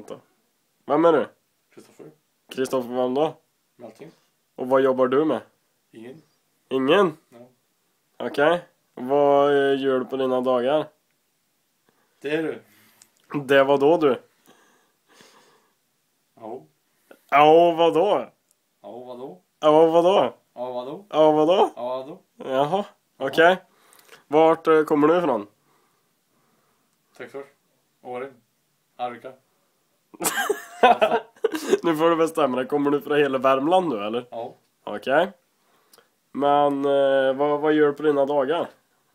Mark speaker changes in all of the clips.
Speaker 1: vänta. Vem är du?
Speaker 2: Kristoffer.
Speaker 1: Kristoffer, vem då?
Speaker 2: Melting.
Speaker 1: Och vad jobbar du med?
Speaker 2: Ingen.
Speaker 1: Ingen?
Speaker 2: Ja.
Speaker 1: Okej. Vad gör du på dina dagar?
Speaker 2: Det är du.
Speaker 1: Det var då du?
Speaker 2: Ja.
Speaker 1: Ja, vadå?
Speaker 2: Ja, vadå?
Speaker 1: Ja, vadå?
Speaker 2: Ja, vadå?
Speaker 1: Ja, vadå?
Speaker 2: Ja, vadå?
Speaker 1: Jaha, okej. Vart kommer du ifrån?
Speaker 2: Texas. Åren. Arvika.
Speaker 1: Nu får du bestämma dig. Kommer du från hela Värmland nu, eller?
Speaker 2: Ja.
Speaker 1: Okej. Men vad gör du på dina dagar?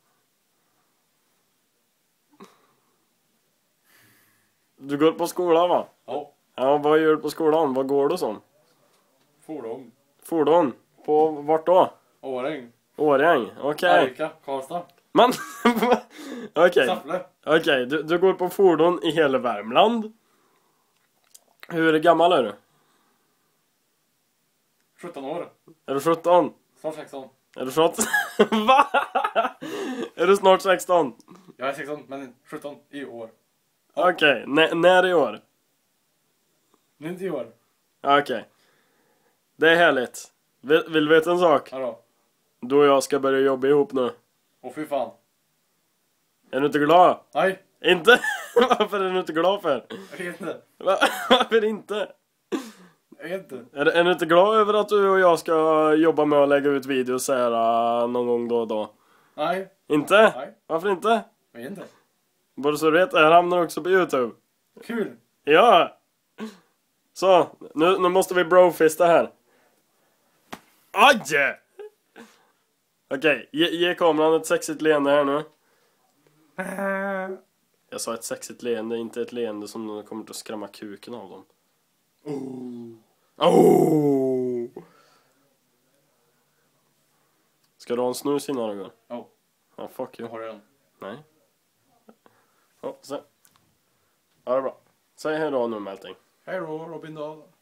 Speaker 1: Du går på skolan, va?
Speaker 2: Ja.
Speaker 1: Ja, vad gör du på skolan? Vad går du som?
Speaker 2: Fordon.
Speaker 1: Fordon? På vart då?
Speaker 2: Åring.
Speaker 1: Årjäng, okej.
Speaker 2: Arvika. Karlstad.
Speaker 1: Men, okej.
Speaker 2: Säffle.
Speaker 1: Okej, du går på fordon i hela Värmland. Hur gammal är du?
Speaker 2: 17 år.
Speaker 1: Är du 17?
Speaker 2: Snart 16.
Speaker 1: Är du 17? Va? Är du snart 16?
Speaker 2: Jag är 16, men 17 i år.
Speaker 1: Okej, när i år?
Speaker 2: Nu inte i år.
Speaker 1: Okej. Det är härligt. Vill du veta en sak?
Speaker 2: Ja då.
Speaker 1: Du och jag ska börja jobba ihop nu.
Speaker 2: Åh fy fan.
Speaker 1: Är du inte glad?
Speaker 2: Nej.
Speaker 1: Inte? Varför är du inte glad för?
Speaker 2: Jag vet inte.
Speaker 1: Varför inte?
Speaker 2: Jag vet inte.
Speaker 1: Är du inte glad över att du och jag ska jobba med att lägga ut videos här någon gång då och då?
Speaker 2: Nej.
Speaker 1: Inte?
Speaker 2: Nej.
Speaker 1: Varför inte?
Speaker 2: Jag vet inte.
Speaker 1: Bara så du vet, det här hamnar också på YouTube.
Speaker 2: Kul.
Speaker 1: Ja! Så, nu måste vi brofista här. Aj! Okej, ge kameran ett sexigt leende här nu. Jag sa ett sexigt leende, inte ett leende som kommer att skrämma kuken av dem. Oh! Ska du ha en snus innan du går?
Speaker 2: Ja.
Speaker 1: Ja, fuck you.
Speaker 2: Jag har den.
Speaker 1: Nej. Ja, så. Ja, det är bra. Säg hej då nu, Melting.
Speaker 2: Hej då, Robin Dahl.